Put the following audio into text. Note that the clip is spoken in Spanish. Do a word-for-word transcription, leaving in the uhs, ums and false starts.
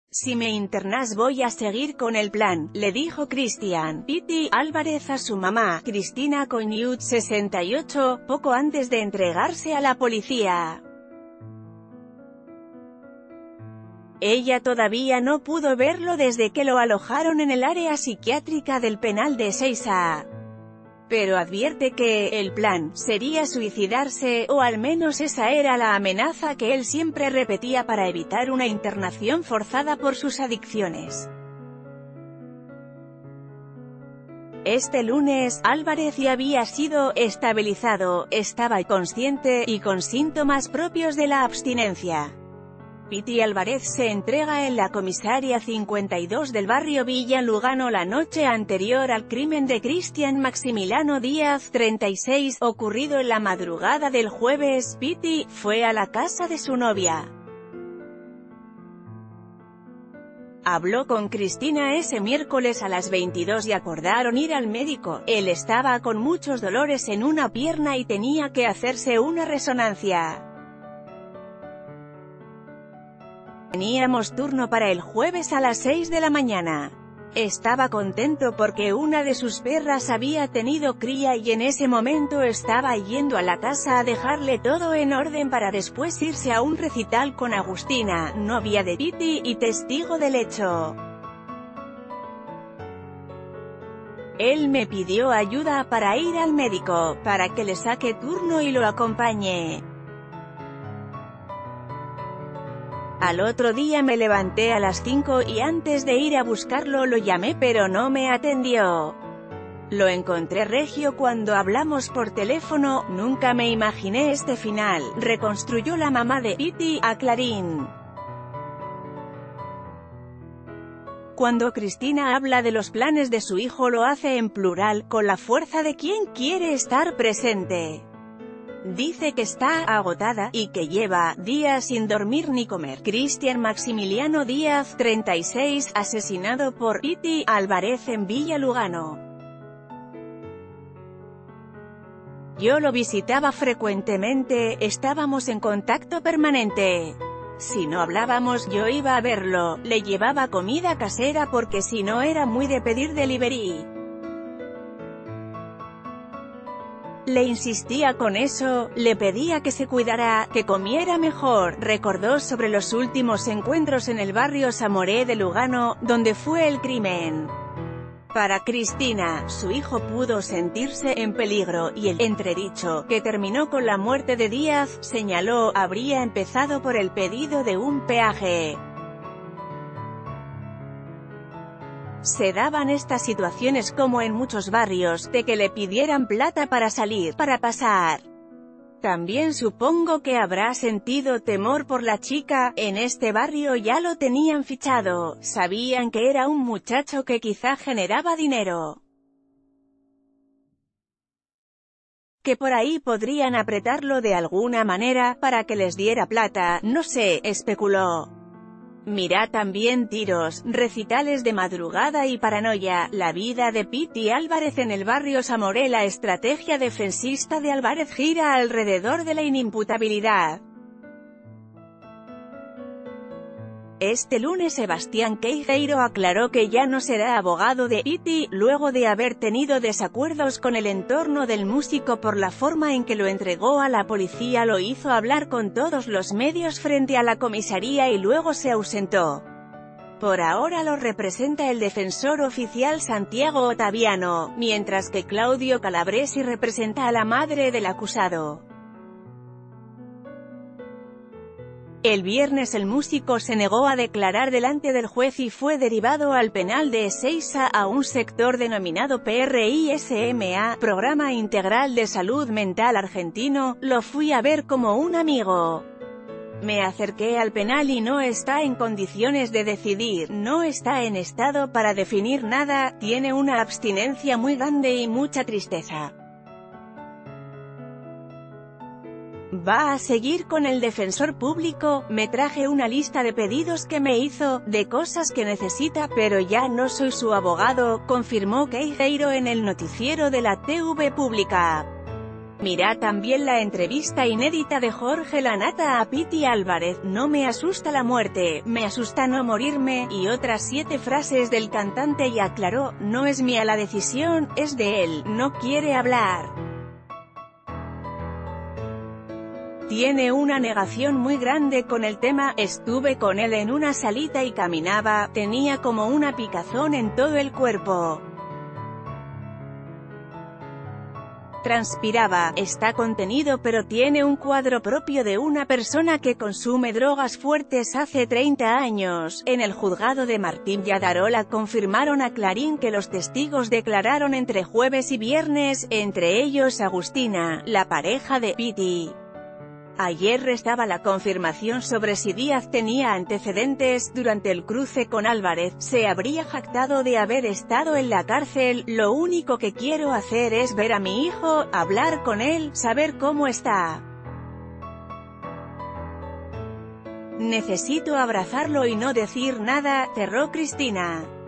Si me internas voy a seguir con el plan, le dijo Cristian Piti Álvarez a su mamá, Cristina Coignut, sesenta y ocho, poco antes de entregarse a la policía. Ella todavía no pudo verlo desde que lo alojaron en el área psiquiátrica del penal de Seiza. Pero advierte que el plan sería suicidarse, o al menos esa era la amenaza que él siempre repetía para evitar una internación forzada por sus adicciones. Este lunes, Álvarez ya había sido estabilizado, estaba consciente, y con síntomas propios de la abstinencia. Piti Álvarez se entrega en la comisaría cincuenta y dos del barrio Villa Lugano la noche anterior al crimen de Cristian Maximiliano Díaz, treinta y seis, ocurrido en la madrugada del jueves. Piti fue a la casa de su novia. Habló con Cristina ese miércoles a las veintidós y acordaron ir al médico. Él estaba con muchos dolores en una pierna y tenía que hacerse una resonancia. Teníamos turno para el jueves a las seis de la mañana. Estaba contento porque una de sus perras había tenido cría y en ese momento estaba yendo a la casa a dejarle todo en orden para después irse a un recital con Agustina, novia de Piti, y testigo del hecho. Él me pidió ayuda para ir al médico, para que le saque turno y lo acompañe. Al otro día me levanté a las cinco y antes de ir a buscarlo lo llamé pero no me atendió. Lo encontré regio cuando hablamos por teléfono, nunca me imaginé este final, reconstruyó la mamá de Piti a Clarín. Cuando Cristina habla de los planes de su hijo lo hace en plural, con la fuerza de quien quiere estar presente. Dice que está agotada, y que lleva días sin dormir ni comer. Cristian Maximiliano Díaz, treinta y seis, asesinado por Piti Álvarez en Villa Lugano. Yo lo visitaba frecuentemente, estábamos en contacto permanente. Si no hablábamos yo iba a verlo, le llevaba comida casera porque si no era muy de pedir delivery. Le insistía con eso, le pedía que se cuidara, que comiera mejor. Recordó sobre los últimos encuentros en el barrio Samoré de Lugano, donde fue el crimen. Para Cristina, su hijo pudo sentirse en peligro, y el entredicho, que terminó con la muerte de Díaz, señaló, habría empezado por el pedido de un peaje. Se daban estas situaciones como en muchos barrios, de que le pidieran plata para salir, para pasar. También supongo que habrá sentido temor por la chica, en este barrio ya lo tenían fichado, sabían que era un muchacho que quizá generaba dinero. Que por ahí podrían apretarlo de alguna manera, para que les diera plata, no sé, especuló. Mirá también tiros, recitales de madrugada y paranoia, la vida de Piti Álvarez en el barrio Samoré. La estrategia defensista de Álvarez gira alrededor de la inimputabilidad. Este lunes Sebastián Queijeiro aclaró que ya no será abogado de Piti, luego de haber tenido desacuerdos con el entorno del músico por la forma en que lo entregó a la policía. Lo hizo hablar con todos los medios frente a la comisaría y luego se ausentó. Por ahora lo representa el defensor oficial Santiago Ottaviano, mientras que Claudio Calabresi representa a la madre del acusado. El viernes el músico se negó a declarar delante del juez y fue derivado al penal de Ezeiza, a un sector denominado P R I S M A, Programa Integral de Salud Mental Argentino. Lo fui a ver como un amigo. Me acerqué al penal y no está en condiciones de decidir, no está en estado para definir nada, tiene una abstinencia muy grande y mucha tristeza. Va a seguir con el defensor público, me traje una lista de pedidos que me hizo, de cosas que necesita, pero ya no soy su abogado, confirmó Queijeiro en el noticiero de la T V pública. Mirá también la entrevista inédita de Jorge Lanata a Piti Álvarez, no me asusta la muerte, me asusta no morirme, y otras siete frases del cantante, y aclaró, no es mía la decisión, es de él, no quiere hablar. Tiene una negación muy grande con el tema, estuve con él en una salita y caminaba, tenía como una picazón en todo el cuerpo. Transpiraba, está contenido pero tiene un cuadro propio de una persona que consume drogas fuertes hace treinta años. En el juzgado de Martín Yadarola confirmaron a Clarín que los testigos declararon entre jueves y viernes, entre ellos Agustina, la pareja de Piti. Ayer restaba la confirmación sobre si Díaz tenía antecedentes. Durante el cruce con Álvarez, se habría jactado de haber estado en la cárcel, lo único que quiero hacer es ver a mi hijo, hablar con él, saber cómo está. Necesito abrazarlo y no decir nada, cerró Cristina.